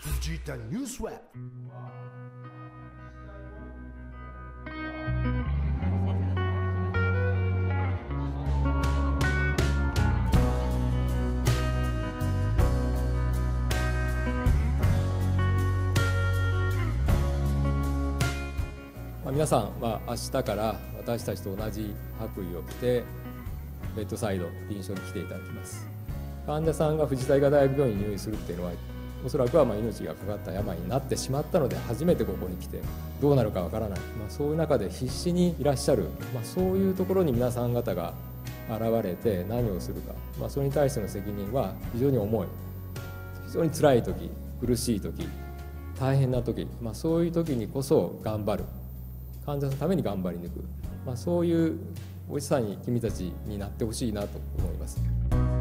Vegeta News Web。 皆さんは明日から私たちと同じ白衣を着てベッドサイド臨床に来ていただきます。患者さんが藤田医科大学病院に入院するっていうのはおそらくは命がかかった病になってしまったので初めてここに来てどうなるかわからない、そういう中で必死にいらっしゃる、そういうところに皆さん方が現れて何をするか、それに対しての責任は非常に重い、非常に辛い時、苦しい時、大変な時、そういう時にこそ頑張る、患者さんのために頑張り抜く、そういうお医者さんに君たちになってほしいなと思います。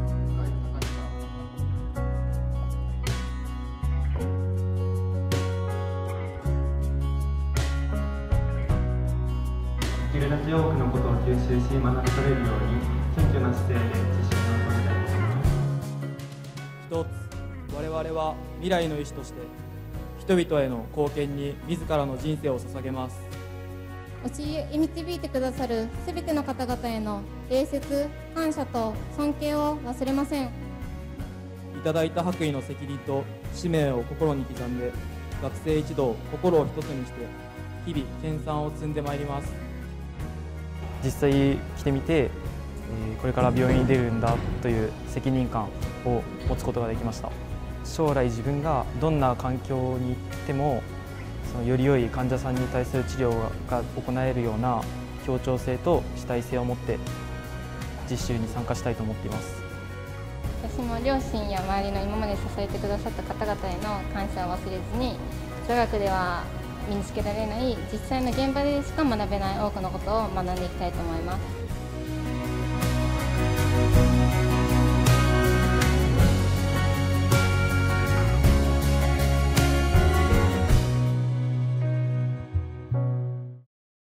できるだけ多くのことを吸収し学び取れるように謙虚な姿勢で実習に臨みたいと思います。 一つ、我々は未来の医師として人々への貢献に自らの人生を捧げます。 教え導いてくださるすべての方々への礼節、感謝と尊敬を忘れません。 いただいた白衣の責任と使命を心に刻んで学生一同心を一つにして日々研鑽を積んでまいります。 実際来てみて、これから病院に出るんだという責任感を持つことができました。将来自分がどんな環境に行ってもより良い患者さんに対する治療が行えるような協調性と主体性を持って実習に参加したいと思っています。 私も両親や周りの今まで支えてくださった方々への感謝を忘れずに、座学では身につけられない実際の現場でしか学べない多くのことを学んでいきたいと思います。